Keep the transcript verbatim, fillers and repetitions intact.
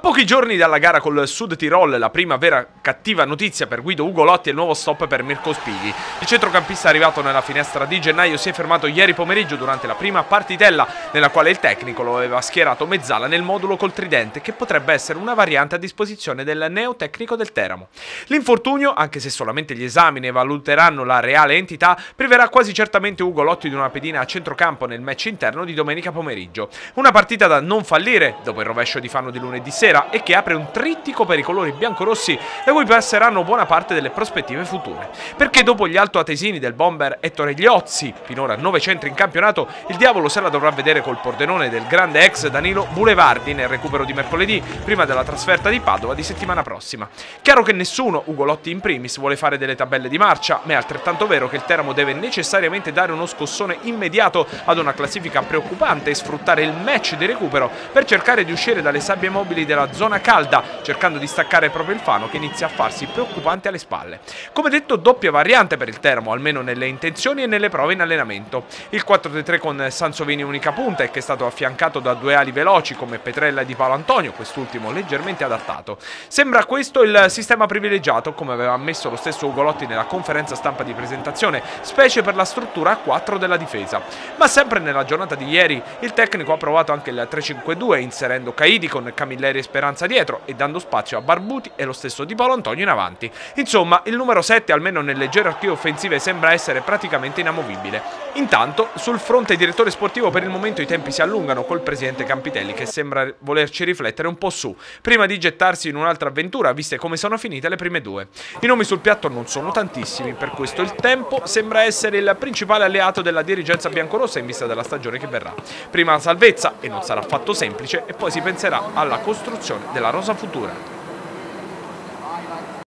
pochi giorni dalla gara col Sud Tirol, la prima vera cattiva notizia per Guido Ugolotti è il nuovo stop per Mirko Spighi. Il centrocampista arrivato nella finestra di gennaio si è fermato ieri pomeriggio durante la prima partitella, nella quale il tecnico lo aveva schierato mezzala nel modulo col tridente, che potrebbe essere una variante a disposizione del neotecnico del Teramo. L'infortunio, anche se solamente gli esami ne valuteranno la reale entità, priverà quasi certamente Ugolotti di una pedina a centrocampo nel match interno di domenica pomeriggio. Una partita da non fallire dopo il rovescio di Fano di lunedì sera e che apre un trittico per i colori biancorossi, da cui passeranno buona parte delle prospettive future. Perché dopo gli altoatesini del bomber Ettore Gliozzi, finora nove centri in campionato, il diavolo se la dovrà vedere col Pordenone del grande ex Danilo Boulevardi nel recupero di mercoledì, prima della trasferta di Padova di settimana prossima. Chiaro che nessuno, Ugolotti in primis, vuole fare delle tabelle di marcia, ma è altrettanto vero che il Teramo deve necessariamente dare uno scossone immediato ad una classifica preoccupante e sfruttare il match di recupero per cercare di uscire dalle sabbie mobili della zona calda, cercando di staccare proprio il Fano che inizia a farsi preoccupante alle spalle. Come detto, doppia variante per il Teramo, almeno nelle intenzioni e nelle prove in allenamento. Il quattro tre tre con Sansovini unica punta e che è stato affiancato da due ali veloci come Petrella e Di Paolo Antonio, quest'ultimo leggermente adattato. Sembra questo il sistema privilegiato, come aveva ammesso lo stesso Ugolotti nella conferenza stampa di presentazione, specie per la struttura a quattro della difesa. Ma sempre nella giornata di ieri il tecnico ha provato anche il tre cinque due, inserendo Caidi con Camilleri e Speranza dietro e dando spazio a Barbuti e lo stesso Di Paolo Antonio in avanti. Insomma, il numero sette, almeno nelle gerarchie offensive, sembra essere praticamente inamovibile. Intanto, sul fronte direttore sportivo per il momento i tempi si allungano col presidente Campitelli, che sembra volerci riflettere un po' su, prima di gettarsi in un'altra avventura, viste come sono finite le prime due. I nomi sul piatto non sono tantissimi, per questo il tempo sembra essere il principale alleato della dirigenza biancorossa in vista della stagione che verrà. Prima la salvezza, e non sarà affatto semplice, e poi si penserà alla costruzione della rosa futura.